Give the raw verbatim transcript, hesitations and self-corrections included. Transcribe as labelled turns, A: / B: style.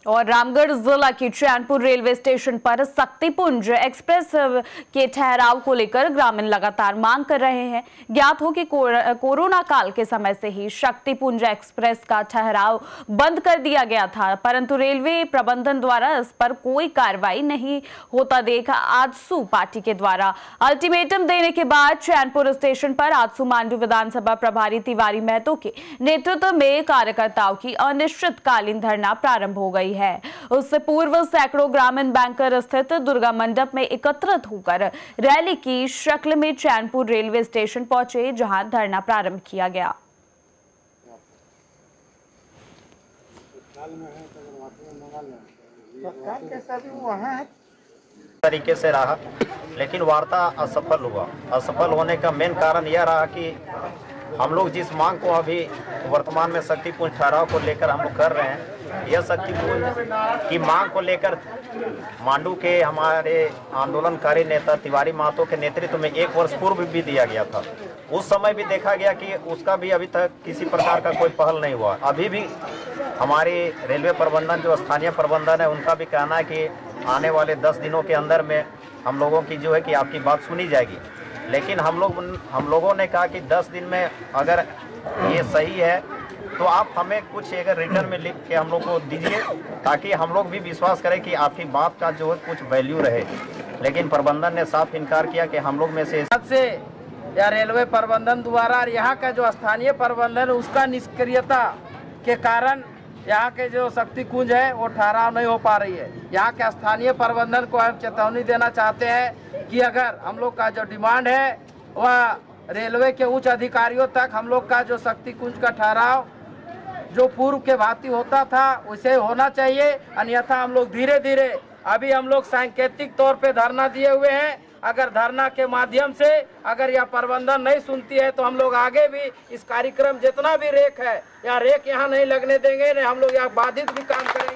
A: और रामगढ़ जिला की चैनपुर रेलवे स्टेशन पर शक्तिपुंज एक्सप्रेस के ठहराव को लेकर ग्रामीण लगातार मांग कर रहे हैं। ज्ञात हो कि कोरोना काल के समय से ही शक्तिपुंज एक्सप्रेस का ठहराव बंद कर दिया गया था, परंतु रेलवे प्रबंधन द्वारा इस पर कोई कार्रवाई नहीं होता देख आजसू पार्टी के द्वारा अल्टीमेटम देने के बाद चैनपुर स्टेशन पर आजसू मांडू विधानसभा प्रभारी तिवारी महतो के नेतृत्व में कार्यकर्ताओं की अनिश्चितकालीन धरना प्रारंभ हो गई है। उससे पूर्व सैकड़ों ग्रामीण बैंकर स्थित दुर्गा मंडप में एकत्रित होकर रैली की शक्ल में चैनपुर रेलवे स्टेशन पहुंचे, जहां धरना प्रारंभ किया गया।
B: तरीके से रहा, लेकिन वार्ता असफल हुआ। असफल होने का मेन कारण यह रहा कि हम लोग जिस मांग को अभी वर्तमान में शक्तिपुंज ठहराव को लेकर हम लोग कर रहे हैं, यह शक्तिपुंज की मांग को लेकर मांडू के हमारे आंदोलनकारी नेता तिवारी महतो के नेतृत्व में एक वर्ष पूर्व भी दिया गया था। उस समय भी देखा गया कि उसका भी अभी तक किसी प्रकार का कोई पहल नहीं हुआ। अभी भी हमारी रेलवे प्रबंधन जो स्थानीय प्रबंधन है, उनका भी कहना है कि आने वाले दस दिनों के अंदर में हम लोगों की जो है कि आपकी बात सुनी जाएगी। लेकिन हम लोग हम लोगों ने कहा कि दस दिन में अगर ये सही है तो आप हमें कुछ अगर रिटर्न में लिख के हम लोग को दीजिए, ताकि हम लोग भी विश्वास करें कि आपकी बात का जो है कुछ वैल्यू रहे। लेकिन प्रबंधन ने साफ इनकार किया कि हम लोग में से
C: से या रेलवे प्रबंधन द्वारा यहाँ का जो स्थानीय प्रबंधन उसका निष्क्रियता के कारण यहाँ के जो शक्तिकुंज है वो ठहराव नहीं हो पा रही है। यहाँ के स्थानीय प्रबंधन को हम चेतावनी देना चाहते हैं कि अगर हम लोग का जो डिमांड है वह रेलवे के उच्च अधिकारियों तक हम लोग का जो शक्तिकुंज का ठहराव जो पूर्व के भांति होता था वैसे होना चाहिए, अन्यथा हम लोग धीरे धीरे अभी हम लोग सांकेतिक तौर पे धरना दिए हुए हैं। अगर धरना के माध्यम से अगर यह प्रबंधन नहीं सुनती है तो हम लोग आगे भी इस कार्यक्रम जितना भी रेक है या रेक यहाँ नहीं लगने देंगे, नहीं हम लोग यहाँ बाधित भी काम करेंगे।